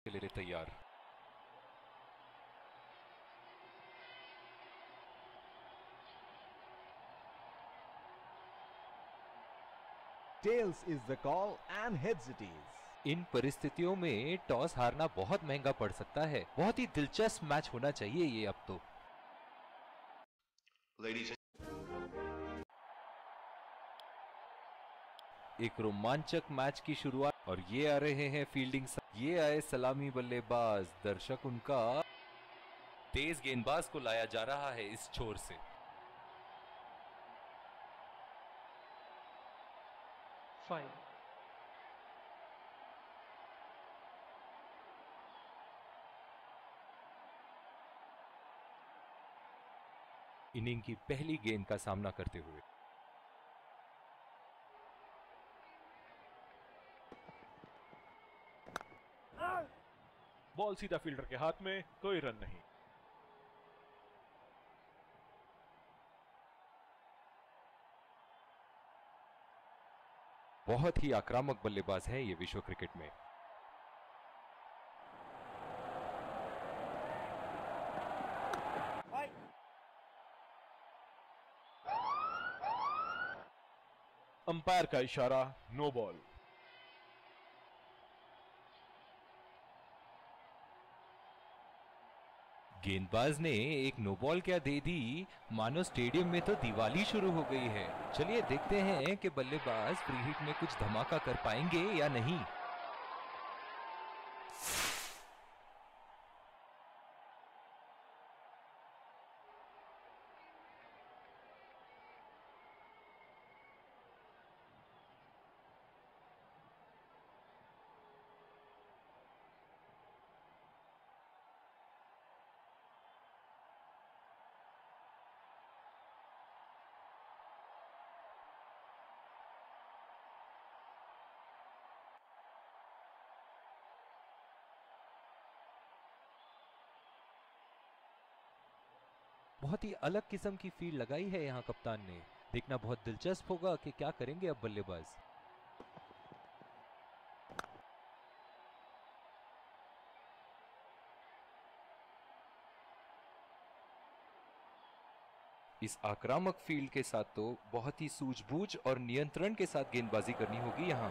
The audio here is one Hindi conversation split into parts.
के लिए तैयार। Tails is the call and heads it is. इन परिस्थितियों में टॉस हारना बहुत महंगा पड़ सकता है। बहुत ही दिलचस्प मैच होना चाहिए ये अब तो। एक रोमांचक मैच की शुरुआत और ये आ रहे हैं फील्डिंग, ये आए सलामी बल्लेबाज। दर्शक उनका तेज गेंदबाज को लाया जा रहा है इस छोर से। इनिंग की पहली गेंद का सामना करते हुए बॉल सीधा फील्डर के हाथ में, कोई रन नहीं। बहुत ही आक्रामक बल्लेबाज है ये विश्व क्रिकेट में। अंपायर का इशारा, नो बॉल। गेंदबाज ने एक नो बॉल क्या दे दी, मानो स्टेडियम में तो दिवाली शुरू हो गई है। चलिए देखते हैं कि बल्लेबाज फ्री हिट में कुछ धमाका कर पाएंगे या नहीं। बहुत ही अलग किस्म की फील्ड लगाई है यहां कप्तान ने। देखना बहुत दिलचस्प होगा कि क्या करेंगे अब बल्लेबाज। इस आक्रामक फील्ड के साथ तो बहुत ही सूझबूझ और नियंत्रण के साथ गेंदबाजी करनी होगी यहां।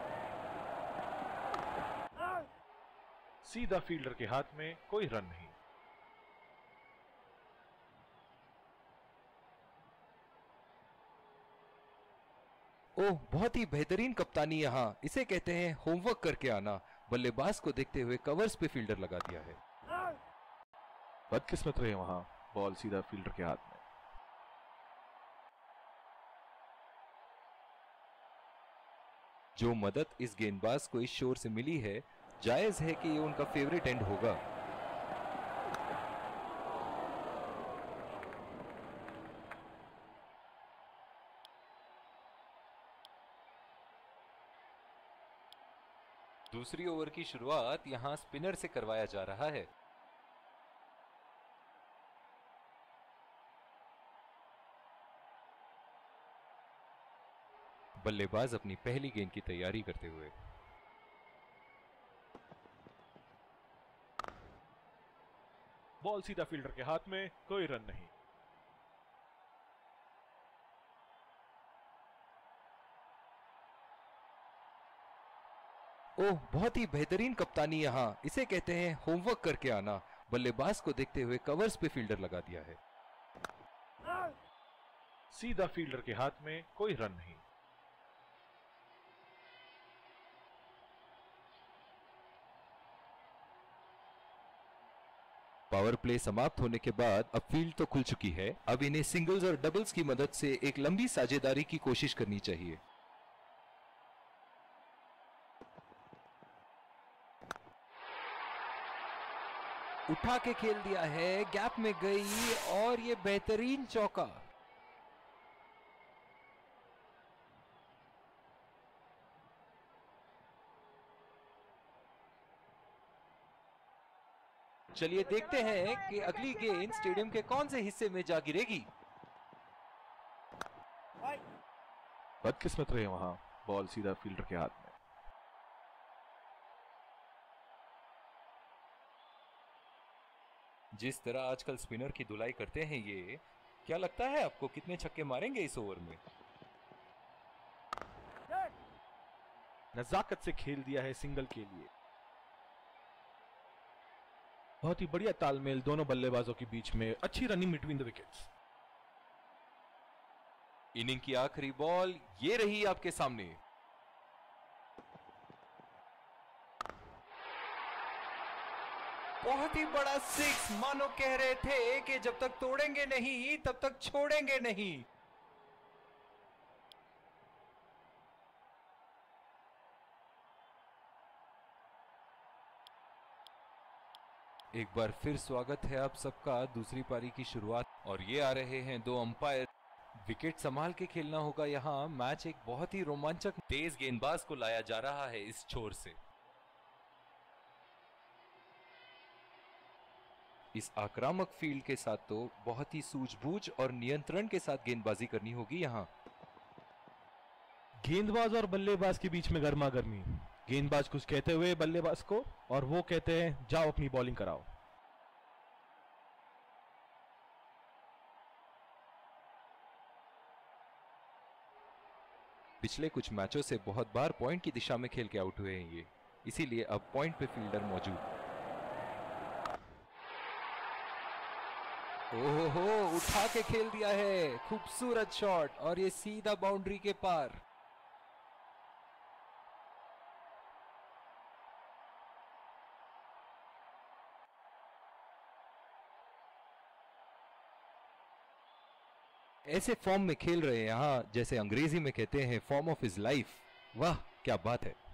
सीधा फील्डर के हाथ में, कोई रन नहीं। ओह, बहुत ही बेहतरीन कप्तानी यहां। इसे कहते हैं होमवर्क करके आना। बल्लेबाज को देखते हुए कवर्स पे फील्डर लगा दिया है। बदकिस्मत रहे वहां, बॉल सीधा फील्डर के हाथ में। जो मदद इस गेंदबाज को इस शोर से मिली है, जायज है कि ये उनका फेवरेट एंड होगा। दूसरी ओवर की शुरुआत यहां स्पिनर से करवाया जा रहा है। बल्लेबाज अपनी पहली गेंद की तैयारी करते हुए बॉल सीधा फील्डर के हाथ में, कोई रन नहीं। ओह, बहुत ही बेहतरीन कप्तानी यहां। इसे कहते हैं होमवर्क करके आना। बल्लेबाज को देखते हुए कवर्स पे फील्डर लगा दिया है। सीधा फील्डर के हाथ में, कोई रन नहीं। पावर प्ले समाप्त होने के बाद अब फील्ड तो खुल चुकी है। अब इन्हें सिंगल्स और डबल्स की मदद से एक लंबी साझेदारी की कोशिश करनी चाहिए। उठा के खेल दिया है, गैप में गई और ये बेहतरीन चौका। चलिए देखते हैं कि अगली गेंद स्टेडियम के कौन से हिस्से में जा गिरेगी। बदकिस्मत रहे वहां, बॉल सीधा फील्डर के हाथ में। जिस तरह आजकल स्पिनर की धुलाई करते हैं ये, क्या लगता है आपको कितने छक्के मारेंगे इस ओवर में? नजाकत से खेल दिया है सिंगल के लिए। बहुत ही बढ़िया तालमेल दोनों बल्लेबाजों के बीच में, अच्छी running between the wickets. Inning की आखिरी बॉल ये रही आपके सामने। बहुत ही बड़ा सिक्स, मानो कह रहे थे कि जब तक तोड़ेंगे नहीं तब तक छोड़ेंगे नहीं। एक बार फिर स्वागत है आप सबका दूसरी पारी की शुरुआत, और ये आ रहे हैं दो अंपायर। विकेट संभाल के खेलना होगा यहाँ। मैच एक बहुत ही रोमांचक, तेज गेंदबाज को लाया जा रहा है इस छोर से। इस आक्रामक फील्ड के साथ तो बहुत ही सूझबूझ और नियंत्रण के साथ गेंदबाजी करनी होगी यहाँ। गेंदबाज और बल्लेबाज के बीच में गर्मा गर्मी। गेंदबाज कुछ कहते हुए बल्लेबाज को, और वो कहते हैं जाओ अपनी बॉलिंग कराओ। पिछले कुछ मैचों से बहुत बार पॉइंट की दिशा में खेल के आउट हुए हैं ये, इसीलिए अब पॉइंट पे फील्डर मौजूद। ओहो, उठा के खेल दिया है, खूबसूरत शॉट, और ये सीधा बाउंड्री के पार। ऐसे फॉर्म में खेल रहे हैं यहाँ, जैसे अंग्रेजी में कहते हैं फॉर्म ऑफ हिज लाइफ। वाह क्या बात है।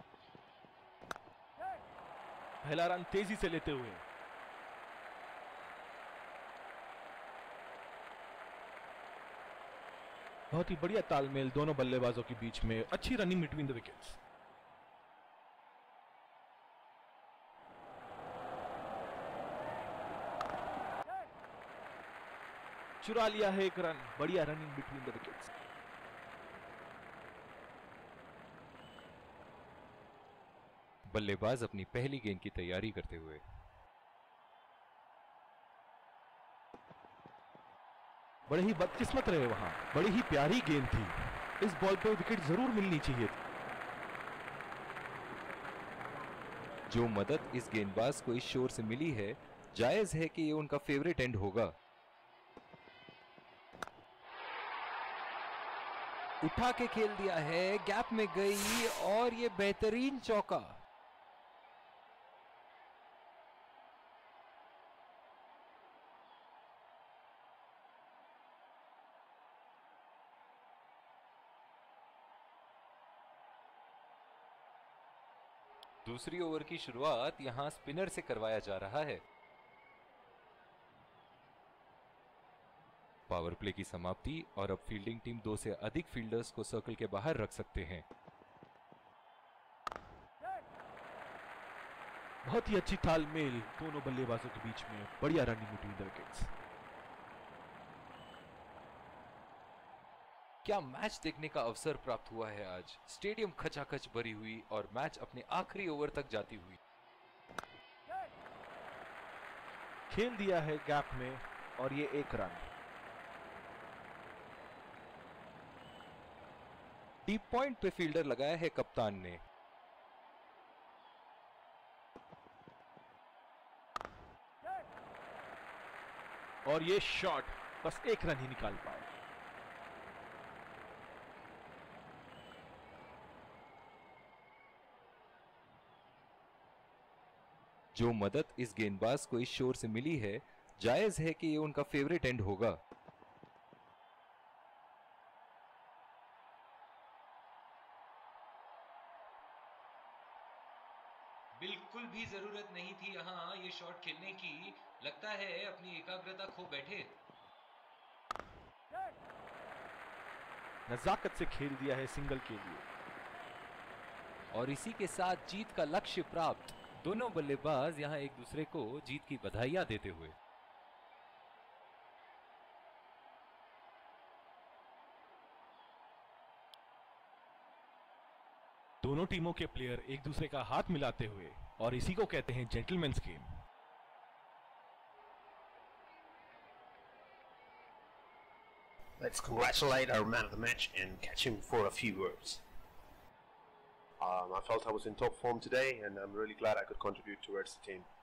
पहला रन तेजी से लेते हुए। बहुत ही बढ़िया तालमेल दोनों बल्लेबाजों के बीच में, अच्छी रनिंग बिटवीन द विकेट्स। चुरा लिया है एक रन, बढ़िया रनिंग बिटवीन द विकेट्स। बल्लेबाज अपनी पहली गेंद की तैयारी करते हुए। बड़े ही बदकिस्मत रहे वहां, बड़ी ही प्यारी गेंद थी। इस बॉल पे विकेट जरूर मिलनी चाहिए थी। जो मदद इस गेंदबाज को इस शोर से मिली है, जायज है कि ये उनका फेवरेट एंड होगा। उठा के खेल दिया है, गैप में गई, और ये बेहतरीन चौका। दूसरी ओवर की शुरुआत यहां स्पिनर से करवाया जा रहा है। पावर प्ले की समाप्ति, और अब फील्डिंग टीम 2 से अधिक फील्डर्स को सर्कल के बाहर रख सकते हैं। बहुत ही अच्छी तालमेल दोनों बल्लेबाजों के बीच में, बढ़िया रनिंग बिटवीन द विकेट्स। क्या मैच देखने का अवसर प्राप्त हुआ है आज। स्टेडियम खचाखच भरी हुई और मैच अपने आखिरी ओवर तक जाती हुई। खेल दिया है गैप में, और ये एक रन। डीप पॉइंट पे फील्डर लगाया है कप्तान ने। और ये शॉट बस एक रन ही निकाल पाए। जो मदद इस गेंदबाज को इस शोर से मिली है, जायज है कि ये उनका फेवरेट एंड होगा। बिल्कुल भी जरूरत नहीं थी यहाँ ये शॉट खेलने की। लगता है अपनी एकाग्रता खो बैठे। नजाकत से खेल दिया है सिंगल के लिए। और इसी के साथ जीत का लक्ष्य प्राप्त। दोनों बल्लेबाज यहां एक दूसरे को जीत की बधाइयां देते हुए। दोनों टीमों के प्लेयर एक दूसरे का हाथ मिलाते हुए, और इसी को कहते हैं gentleman's game. Let's congratulate our man of the match and catch him for a few words. I felt I was in top form today, and I'm really glad I could contribute towards the team.